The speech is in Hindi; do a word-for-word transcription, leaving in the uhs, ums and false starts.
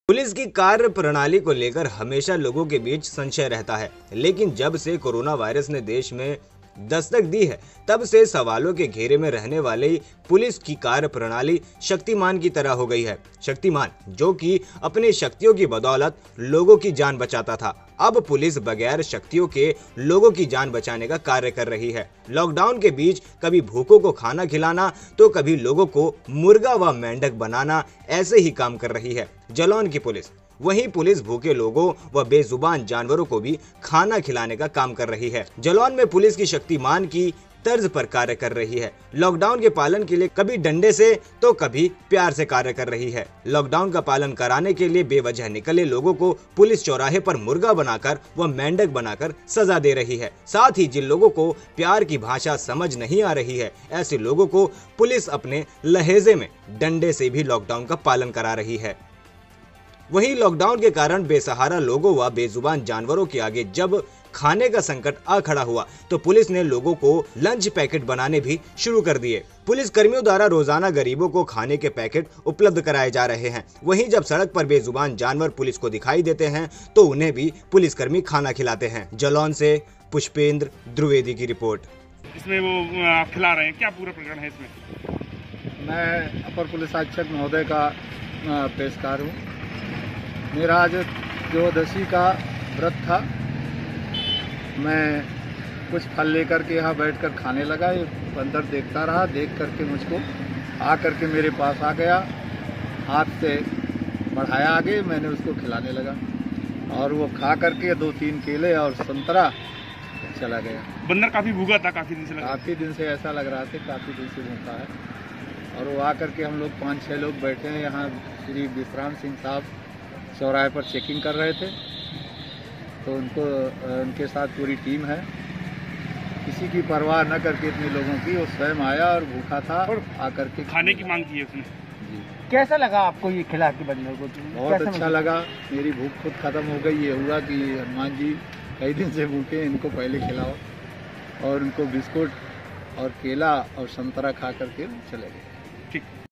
पुलिस की कार्य प्रणाली को लेकर हमेशा लोगों के बीच संशय रहता है, लेकिन जब से कोरोना वायरस ने देश में दस्तक दी है, तब से सवालों के घेरे में रहने वाली पुलिस की कार्य प्रणाली शक्तिमान की तरह हो गई है। शक्तिमान जो कि अपनी शक्तियों की बदौलत लोगों की जान बचाता था, अब पुलिस बगैर शक्तियों के लोगों की जान बचाने का कार्य कर रही है। लॉकडाउन के बीच कभी भूखों को खाना खिलाना तो कभी लोगों को मुर्गा व मेंढक बनाना, ऐसे ही काम कर रही है जालौन की पुलिस। वहीं पुलिस भूखे लोगों व बेजुबान जानवरों को भी खाना खिलाने का काम कर रही है। जालौन में पुलिस की शक्तिमान की तर्ज पर कार्य कर रही है। लॉकडाउन के पालन के लिए कभी डंडे से तो कभी प्यार से कार्य कर रही है। लॉकडाउन का पालन कराने के लिए बेवजह निकले लोगों को पुलिस चौराहे पर मुर्गा बनाकर व मेंढक बनाकर सजा दे रही है। साथ ही जिन लोगों को प्यार की भाषा समझ नहीं आ रही है, ऐसे लोगों को पुलिस अपने लहजे में डंडे से भी लॉकडाउन का पालन करा रही है। वहीं लॉकडाउन के कारण बेसहारा लोगों व बेजुबान जानवरों के आगे जब खाने का संकट आ खड़ा हुआ, तो पुलिस ने लोगों को लंच पैकेट बनाने भी शुरू कर दिए। पुलिस कर्मियों द्वारा रोजाना गरीबों को खाने के पैकेट उपलब्ध कराए जा रहे हैं। वहीं जब सड़क पर बेजुबान जानवर पुलिस को दिखाई देते हैं, तो उन्हें भी पुलिसकर्मी खाना खिलाते हैं। जालौन से पुष्पेंद्र द्विवेदी की रिपोर्ट। इसमें वो आप खिला रहे हैं, क्या पूरा प्रकरण है इसमें? मैं अपर पुलिस अधीक्षक महोदय का पेशकार हूँ। मेरा आज चौदसी का व्रत था। मैं कुछ फल लेकर के यहाँ बैठकर खाने लगा। ये बंदर देखता रहा, देख करके मुझको आ करके मेरे पास आ गया, हाथ से बढ़ाया आगे, मैंने उसको खिलाने लगा और वो खा करके दो तीन केले और संतरा चला गया। बंदर काफी भूखा था, काफी दिन से लगा काफी दिन से ऐसा लग रहा था, काफी दिन से भूखा है। और वो आकर के हम लोग पाँच छः लोग बैठे हैं यहाँ। श्री विश्राम सिंह साहब चौराहे पर चेकिंग कर रहे थे, तो उनको उनके साथ पूरी टीम है। किसी की परवाह न करके इतने लोगों की वो स्वयं आया और भूखा था और आकर के खाने की मांग की है उसने। जी, कैसा लगा आपको ये खिला के बंदर को? बहुत अच्छा लगा। मेरी भूख खुद खत्म हो गई। ये हुआ कि हनुमान जी कई दिन से भूखे, इनको पहले खिलाओ, और उनको बिस्कुट और केला और संतरा खा करके चले गए। ठीक।